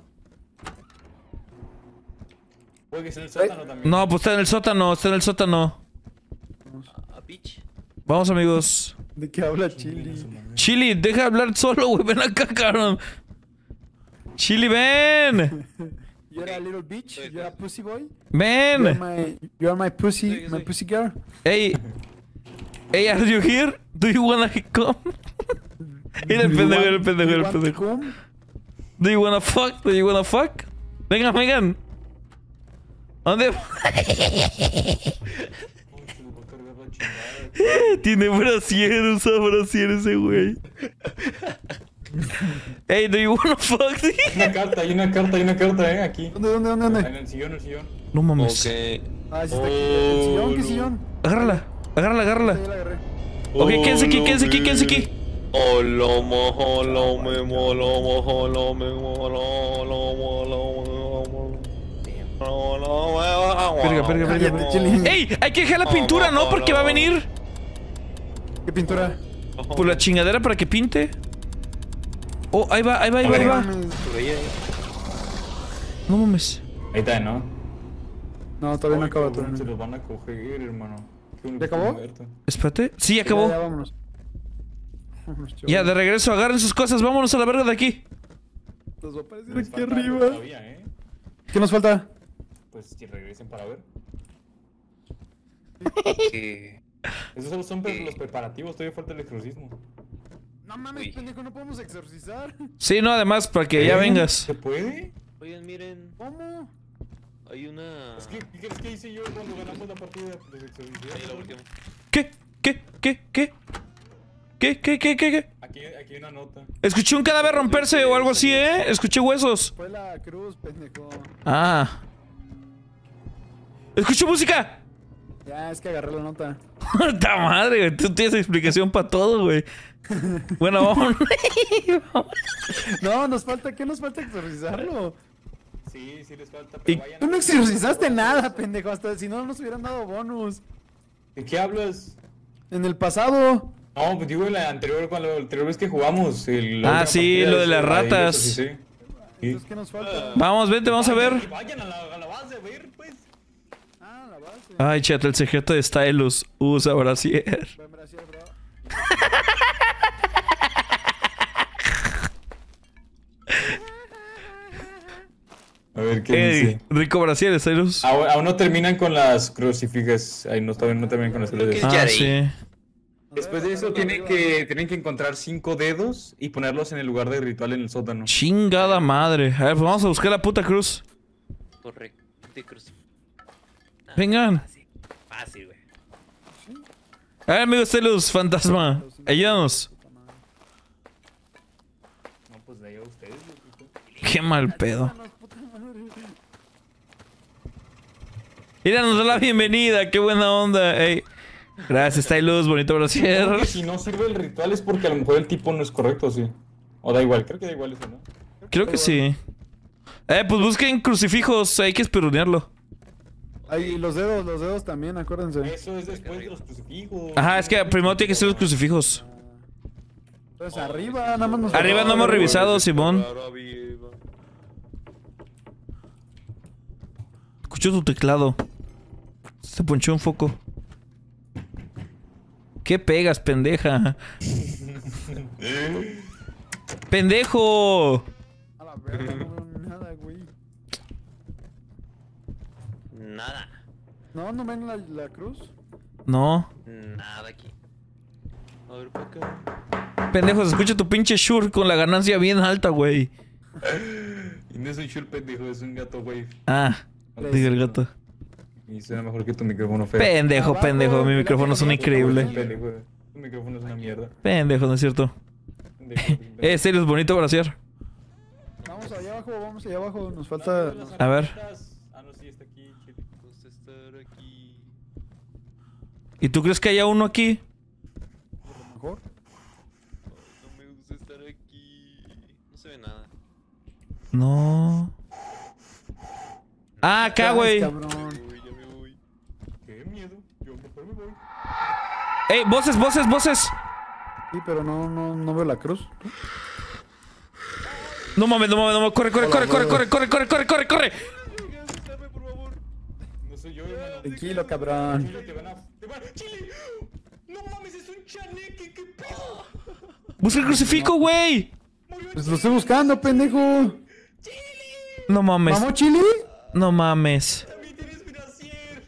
Puede que sea el sótano también. No, pues está en el sótano, está en el sótano. Bitch. Vamos, amigos. ¿De qué habla Chili? Chili, deja de hablar solo, güey. Ven acá, cabrón. Chili, ven. You're a little bitch, you're a pussy boy. Ven. You are my pussy, my pussy girl. Hey. Hey, are you here? Do you wanna come? Mira el pendejo, el pendejo, el pendejo. Do you wanna fuck? Do you wanna fuck? Vengan, vengan. ¿Dónde? Tiene brasier, usa brasier ese güey. Hey, do you wanna fuck? Hay una carta, aquí. ¿Dónde? En el sillón, No mames. Ok. Ah, sí está aquí. ¿El sillón? ¿Qué sillón? Agárrala, agárrala, Ya agárrala. la agarré. Ok, quédense aquí, quédense aquí, quédense aquí. Olomo, olomo, olomo, olomo, olomo. Verga, verga, verga. Cállate, Chili. ¡Ey! Hay que dejar la pintura, ¿no? Porque va a venir. ¿Qué pintura? Por la chingadera para que pinte. Oh, ahí va, ahí va, ahí va, ahí va. No mames. Ahí está, ¿no? No, todavía no Ay, acaba, cabrón, todavía se no. los van a coger, hermano. Qué bueno ¿Ya que acabó? está muerto. Espérate. Sí, ya acabó. Ya, vámonos. Vámonos, chavos. Ya, de regreso, agarren sus cosas. Vámonos a la verga de aquí. Nos va a aparecer Les aquí falta algo arriba. todavía, ¿Qué nos falta? Pues si regresen para ver. Que... Esos solo son los preparativos, todavía falta el exorcismo. No mames, Uy. pendejo, no podemos exorcizar. Sí, no, además, para que ya vengas. ¿Se puede? Oigan, miren, ¿Cómo? hay una... Es que, ¿qué crees que hice yo cuando ganamos la partida de exorcismo? Ahí la última. ¿Qué? ¿Qué? ¿Qué? ¿Qué? ¿Qué? ¿Qué? ¿Qué? ¿Qué? Aquí hay una nota. Escuché un cadáver romperse o algo así, ¿eh? Escuché huesos. Fue la cruz, pendejo. Ah. ¡Escucho música! Ya, es que agarré la nota. ¡Ta madre, güey! Tú tienes explicación para todo, güey. Bueno, vamos. No, nos falta, ¿qué nos falta exorcizarlo? Sí, sí les falta, Y- pero vayan Tú no exorcizaste nada, pendejo, hasta si no nos hubieran dado bonus. ¿De qué hablas? En el pasado. No, pues digo la anterior, cuando la anterior vez que jugamos. La última sí, partida, lo de las ahí ratas. exorcicé. Sí. Entonces, ¿qué nos falta? Vamos, vente, vamos a ver. Vayan a la base a ver, pues. Ah, la base. Ay, chat, el secreto de Stylus. Usa brasier. Buen brasier, bro. A ver qué Ey, dice. rico brasier, Stylus. Aún no terminan con las crucifijas. Ahí no, todavía no terminan con las crucifijas. Ah, Yari. sí. Después de eso tienen que encontrar 5 dedos y ponerlos en el lugar del ritual en el sótano. Chingada madre. A ver, pues vamos a buscar la puta cruz. Correcto. De cruz. Vengan. Fácil. Fácil, güey. A ver, amigo Stylus, fantasma. Ayúdanos. No, pues de ahí a ustedes. Qué mal pedo. Mira, nos da la bienvenida. Qué buena onda. Ey. Gracias, Stylus. Bonito brasier. Creo que si no sirve el ritual es porque a lo mejor el tipo no es correcto, sí. O da igual, creo que da igual eso, ¿no? Creo que sí. Pues busquen crucifijos. Hay que esperonearlo. Ahí, los dedos también, acuérdense. Eso es después de los crucifijos. Ajá, es que primero tiene que ser los crucifijos. Entonces, arriba, nada más nos Arriba no hemos revisado, Simón. Escucho tu teclado. Se ponchó un foco. ¿Qué pegas, pendeja? ¡Pendejo! A la verga, no veo nada, güey. Nada. No ven la cruz. No. Nada aquí. A ver para acá. Pendejo, se escucha tu pinche Shure con la ganancia bien alta, güey. Y no es un Shure pendejo, es un gato, güey. Ah, diga el gato. Y suena mejor que tu micrófono feo. Pendejo, Abajo, pendejo. Mi el micrófono suena teléfono, increíble. Pendejo, tu micrófono es una mierda. Pendejo, no es cierto. Pendejo. Serio, es bonito para hacer. Vamos allá abajo. Nos falta. A ver. Ah, no, sí, está aquí. Gusta estar aquí. ¿Y tú crees que haya uno aquí? Mejor. No me gusta estar aquí. No se ve nada. No. Ah, acá, güey. Cabrón. Ya me voy. Qué miedo. Yo mejor me voy. ¡Ey, voces! Sí, pero no veo la cruz. No mames. Corre. Dame, por favor. No soy yo, hermano. Tranquilo, cabrón. Chile, te van a... ¡Chile! ¡No mames, es un chaneque! ¡Qué pedo! Busca el crucifijo, güey. Pues lo estoy buscando, pendejo. No mames. ¿Vamos, Chili? No mames. También tienes financiero.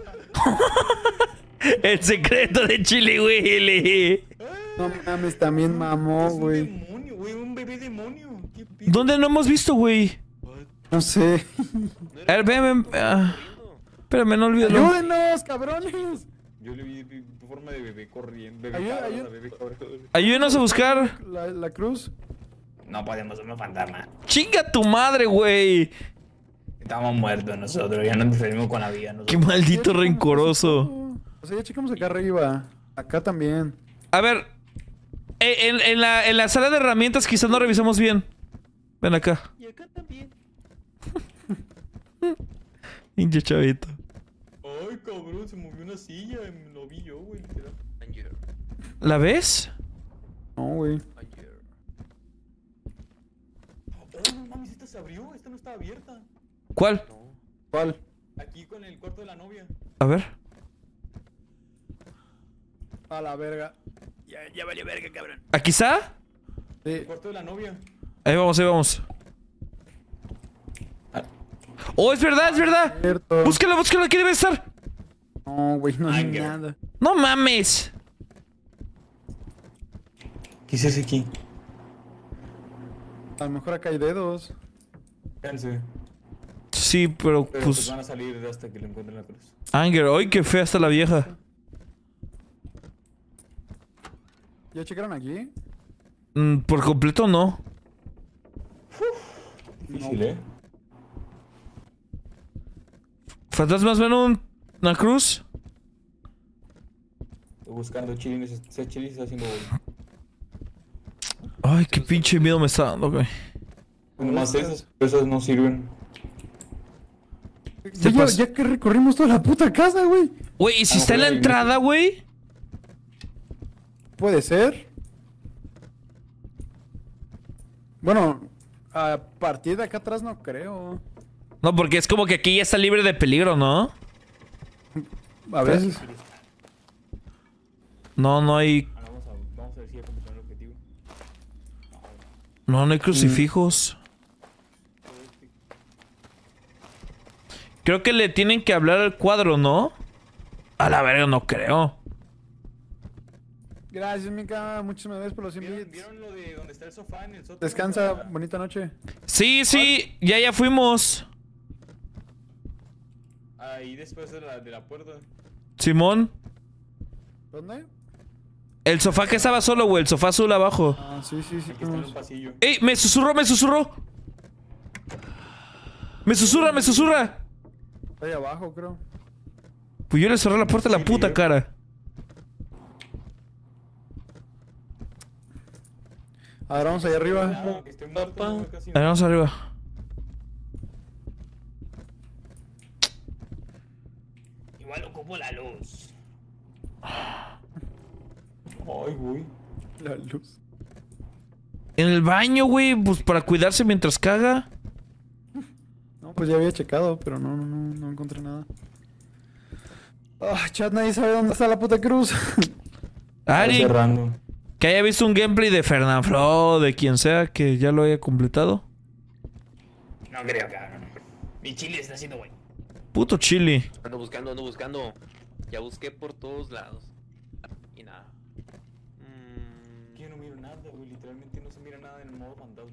El secreto de Chili Willy. No mames, también mamó, Es un güey. demonio, güey, un bebé demonio. ¿Qué pedo? ¿Dónde no hemos visto, güey? No sé. A ver, ven. Espérame, no olvídalo. ¡Ayúdenos, cabrones! Yo le vi forma de bebé corriendo. Bebé Ayuda, cabra, ayuda. bebé cabra. Ayúdenos a buscar. La cruz. No podemos, somos fantasma. Chinga tu madre, güey. Estamos muertos nosotros, ya nos diferimos con la vida. Qué Nosotros. maldito rencoroso. O sea, ya checamos acá arriba. Acá también. A ver. En la sala de herramientas quizás no revisamos bien. Ven acá. Y acá también. Pinche chavito. Ay, cabrón, se movió una silla. Lo vi yo, güey. literal. Ayer. ¿La ves? No, güey. Ayer. Oh, no mames, esta se abrió. Esta no estaba abierta. ¿Cuál? No. ¿Cuál? Aquí con el cuarto de la novia. A ver. A la verga. Ya valió verga, cabrón. ¿Aquí está? Sí. El cuarto de la novia. Ahí vamos. Ah. Oh, es verdad. Cierto. Búscala, aquí debe estar. No, güey, no hay Anger. nada. No mames. ¿Qué es ese aquí? A lo mejor acá hay dedos. Fíjense. Sí, pero Pero pues. van a salir hasta que le encuentren la cruz. Anger, hoy qué fea está la vieja. ¿Ya checaron aquí? Por completo no. Difícil, ¿eh? ¿Fantasmas ven una cruz? Estoy buscando Chile, Chile está haciendo gol. Ay, qué pinche miedo me está dando, güey. Nomás esas no sirven. Se Güey, pas- ya que recorrimos toda la puta casa, güey. Güey, ¿y si A lo está en la mejor ahí entrada, güey? Puede ser. Bueno, a partir de acá atrás no creo. No, porque es como que aquí ya está libre de peligro, ¿no? A veces. No hay. Ahora vamos a ver si ya completamos el objetivo. No hay crucifijos. Creo que le tienen que hablar al cuadro, ¿no? A la verga, no creo. Gracias, Mika. Muchísimas gracias por los 100 bits. ¿Vieron lo de donde está el sofá en el sótano? Descansa. Bonita noche. Sí, ya fuimos. Ahí después de la puerta. Simón. ¿Dónde? El sofá que estaba solo, güey. El sofá azul abajo. Ah, sí. Aquí está en el pasillo. ¡Ey! Me susurró! Me susurra. Está ahí abajo, creo. Pues yo le cerré la puerta a la puta cara. A ver, vamos allá arriba. Ah, que esté muerto, no, casi A ver, vamos arriba. Igual ocupo la luz. Ay, güey. La luz. En el baño, güey. Pues para cuidarse mientras caga. No No, pues ya había checado, pero no encontré nada. Ah, chat, nadie sabe dónde está la puta cruz. Ari, Cerrando. que haya visto un gameplay de Fernanfloo o de quien sea que ya lo haya completado. No creo, cabrón. Mi chile está haciendo güey. Puto chili. Ando buscando. Ya busqué por todos lados. Y nada. Yo no miro nada, güey. Literalmente no se mira nada en el modo fantasma.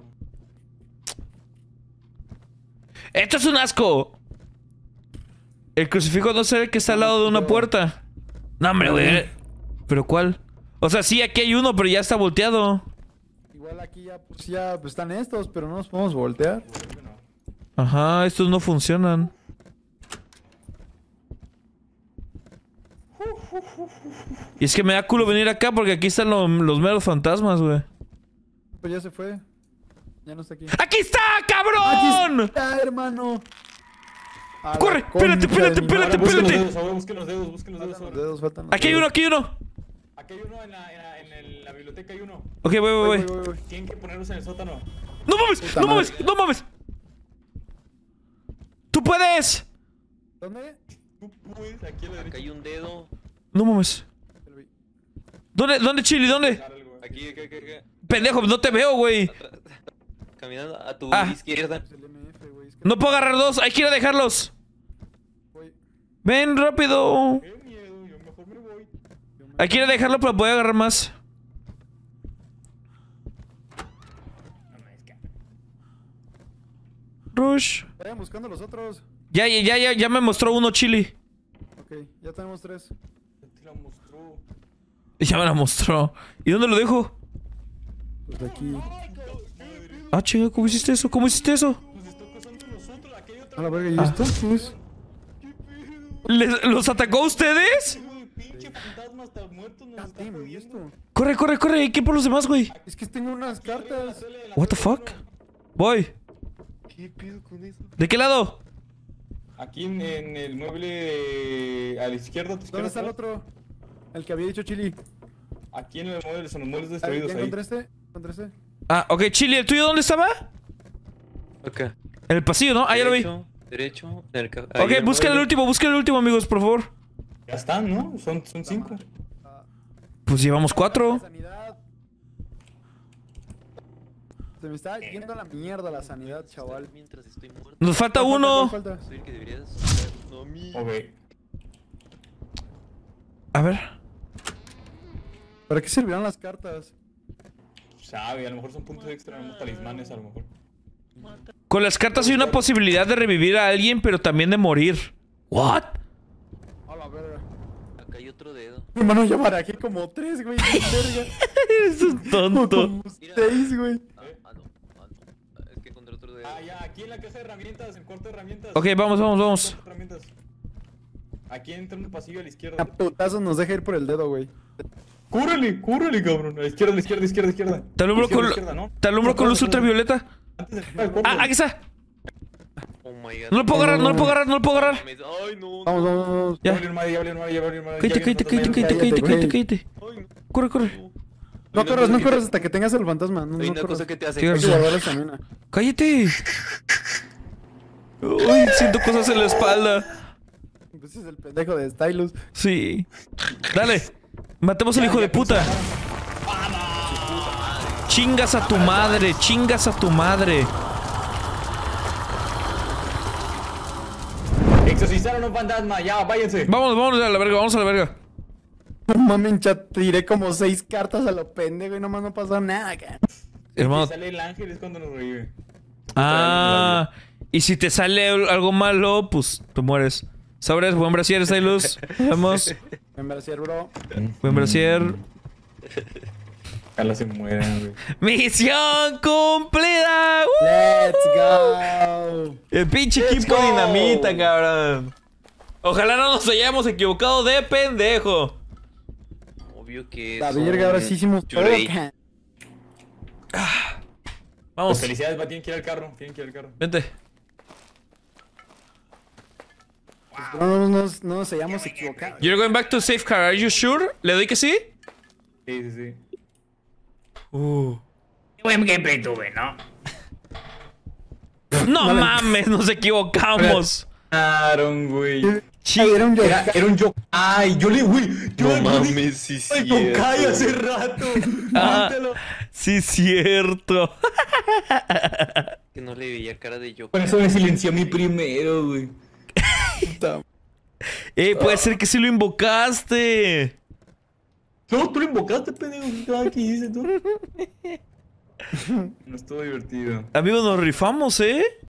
¡Esto es un asco! El crucifijo no se ve que está al lado de una puerta. No, hombre, güey. ¿Pero cuál? O sea, sí, aquí hay uno, pero ya está volteado. Igual aquí ya pues, están estos, pero no nos podemos voltear. Ajá, estos no funcionan. Y es que me da culo venir acá porque aquí están los meros fantasmas, güey. Pues ya se fue. Ya no está aquí. ¡Aquí está, cabrón! ¡Aquí está, hermano! A la ¡Corre! concha Espérate, de espérate, mi espérate, madre. Busquen los espérate. dedos, ahora busquen los dedos, busquen los dedos. Faltan los ahora. dedos, faltan los Aquí hay dedos. uno, aquí hay uno. Aquí hay uno en la biblioteca, hay uno. Ok, voy. Voy. Tienen que ponerlos en el sótano. ¡No mames! Puta ¡No madre. mames! ¡No mames! ¡Tú puedes! ¿Dónde? Tú puedes, aquí a la Acá derecha. hay un dedo. No mames. Ya lo vi. ¿Dónde, Chili? ¿Dónde? Dejar algo, Aquí. Pendejo, no te veo, güey. Caminando a tu Ah. izquierda. Es el MF, güey. Es que No puedo agarrar dos, hay que ir a dejarlos. voy. Ven, rápido. Qué miedo, yo mejor me voy. Hay que ir a dejarlo para poder agarrar más. No me descarga. Rush. Vayan buscando los otros. Ya me mostró uno, Chili. Ok, ya tenemos 3. Ya te la mostró. Ya me la mostró. ¿Y dónde lo dejo? Pues de aquí. Ah, chinga, ¿cómo hiciste eso? ¿Cómo hiciste eso? Nos está acosando con nosotros, aquí hay otra. A la verga, ¿y esto? ¿Qué es? ¿Los atacó a ustedes? Güey, pinche fantasma hasta muerto nos está Damn, ¿y jodiendo. esto? Corre, hay que ir por los demás, güey. Es que tengo unas cartas. What the fuck? Voy. ¿Qué pedo con eso? ¿De qué lado? Aquí en el mueble a la izquierda, a tu izquierda. ¿Dónde está el otro? El que había dicho Chili. Aquí en el mueble, son los muebles ¿Ya destruidos ahí. encontré este? ¿Encontré este? Ah, ok, Chili, ¿el tuyo dónde estaba? Acá. En el pasillo, ¿no? Ah, ya lo vi. Derecho. En el Ok, busquen el último, amigos, por favor. Ya están, ¿no? Son 5. Pues llevamos 4. Sanidad. Se me está yendo a la mierda la sanidad, chaval. Mientras estoy muerto. Nos falta ¿Cuál uno. falta? Soy el que deberías. No, mi. Ok. A ver. ¿Para qué servirán las cartas? Sabe, a lo mejor son puntos extra, unos talismanes, a lo mejor. Con las cartas hay una posibilidad de revivir a alguien, pero también de morir. ¿What? A la verga. Acá hay otro dedo. Hermano, ya barajé como 3, güey. Qué verga. Eres un tonto. Como 6, güey. No. Es que encontré otro dedo. Ah, ya, aquí en la caja de herramientas, en el cuarto de herramientas. Ok, vamos. Cuarto de herramientas. Aquí entra en el pasillo a la izquierda. A putazos nos deja ir por el dedo, güey. Cúrrele, cabrón. A la izquierda. Te alumbro con, Izquierda, ¿no? te alumbro con luz ultravioleta. Antes de entrar al cuarto. Ah, aquí está. Oh my god. No lo puedo agarrar, no lo puedo agarrar. Ay, no. Vamos. Ya Ya. valió madre, ya valió madre. Cállate. Ay, Corre. No corras hasta que tengas el fantasma. No, Hay no una corras. cosa que te hace. Sí, Hay que guardar la estamina. Cállate. Uy, siento cosas en la espalda. Pues ese es el pendejo de Stylus. Sí. Dale. Matemos al hijo de puta. Chingas a tu madre. Exorcizaron a un fantasma, ya, váyanse. Vamos a la verga. No mames, chat, tiré como 6 cartas a lo pendejo y nomás no pasó nada, acá. Hermano. Si sale el ángel es cuando nos revive. Ah. Y si te sale algo malo, pues tú mueres. Sobres, buen brasier, Stylus. Vamos. En brasier, bro. Buen brasier. Ojalá se mueran, güey. ¡Misión cumplida! Let's go. El pinche equipo go. dinamita, cabrón. Ojalá no nos hayamos equivocado de pendejo. Obvio que. La son verga, ahora sí hicimos todo, churrey. acá. Vamos, Pues felicidades, va, tienen que ir al carro. vente. No nos hayamos equivocado. You're going back to safe car, are you sure? ¿Le doy que sí? Sí. Qué buen gameplay tuve, ¿no? No mames, nos equivocamos. Güey. Era un yokai. Era un yokai. Ay, yo le, güey. No mames, sí, Ay, sí. yokai hace rato. Ah, Mátalo. sí, cierto. Que no le veía cara de yo. Por eso me silenció a mí primero, güey. Puede ser que sí lo invocaste. No, tú lo invocaste, pendejo. ¿Qué dices tú? No estuvo divertido. Amigos, nos rifamos, ¿eh?